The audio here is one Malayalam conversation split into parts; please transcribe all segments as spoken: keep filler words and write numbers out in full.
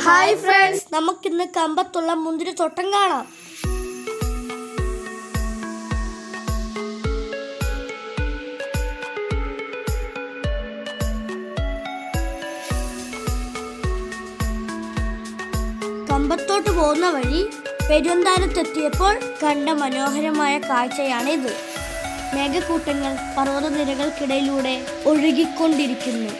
ഹായ് ഫ്രണ്ട്സ്, നമുക്കിന്ന് കമ്പത്തുള്ള മുന്തിരി തോട്ടം കാണാം. കമ്പത്തോട്ട് പോകുന്ന വഴി പെരുന്താനത്തെത്തിയപ്പോൾ കണ്ട മനോഹരമായ കാഴ്ചയാണിത്. മേഘക്കൂട്ടങ്ങൾ പർവ്വതനിരകൾക്കിടയിലൂടെ ഒഴുകിക്കൊണ്ടിരിക്കുന്നു.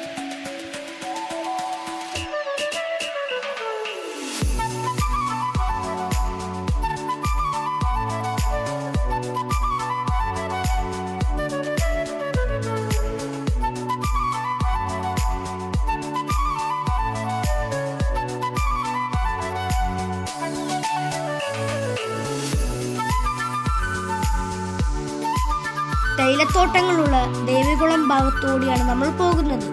തേയിലത്തോട്ടങ്ങളുള്ള ദേവികുളം ഭാഗത്തുകൂടിയാണ് നമ്മൾ പോകുന്നത്.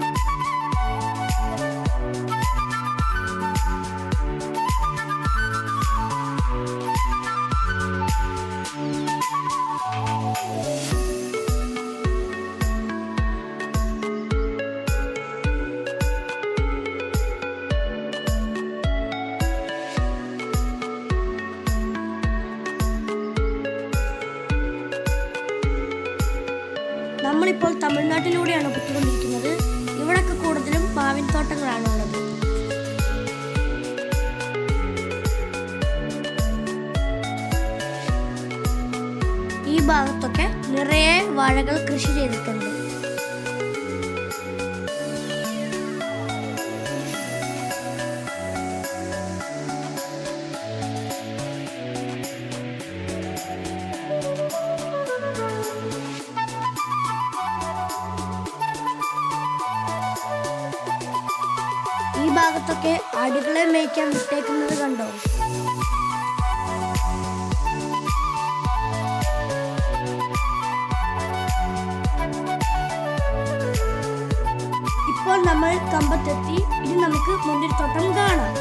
നമ്മളിപ്പോൾ തമിഴ്നാട്ടിലൂടെയാണ് പൊയ്ക്കൊണ്ടിരിക്കുന്നത്. ഇവിടൊക്കെ കൂടുതലും മാവിൻ തോട്ടങ്ങളാണ് ഉള്ളത്. ഈ ഭാഗത്തൊക്കെ നിറയെ വാഴകൾ കൃഷി ചെയ്തിട്ടുണ്ട്. ഈ ഭാഗത്തൊക്കെ ആടുകളെ മേയ്ക്കാൻ വിട്ടേക്കുന്നത് കണ്ടോ? ഇപ്പോൾ നമ്മൾ കമ്പത്തെത്തി. ഇനി നമുക്ക് മുന്തിരിത്തോട്ടം കാണാം.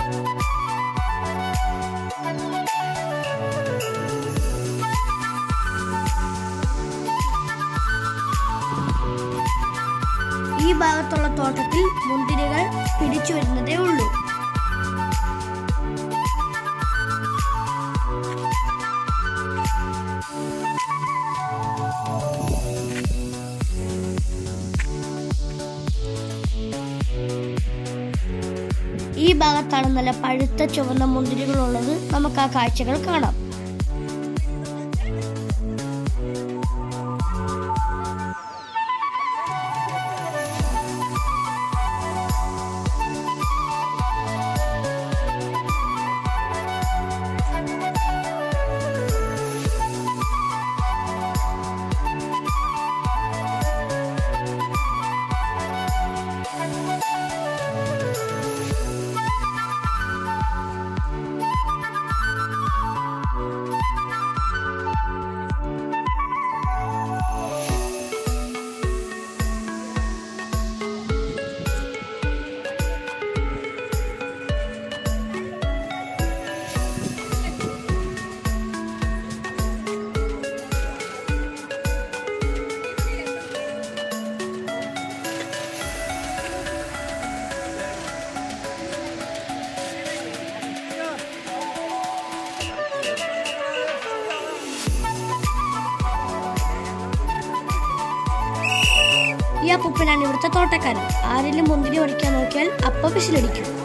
ഈ ഭാഗത്തുള്ള തോട്ടത്തിൽ മുന്തിരികൾ പിടിച്ചു വരുന്നതേ ഉള്ളൂ. ഈ ഭാഗത്താണ് നല്ല പഴുത്ത ചുവന്ന മുന്തിരികൾ ഉള്ളത്. നമുക്ക് ആ കാഴ്ചകൾ കാണാം. ഈ അപ്പൂപ്പനാണ് ഇവിടുത്തെ തോട്ടക്കാരൻ. ആരെങ്കിലും മുന്തിരി പറിക്കാൻ നോക്കിയാൽ അപ്പ പിശിലടിക്കും.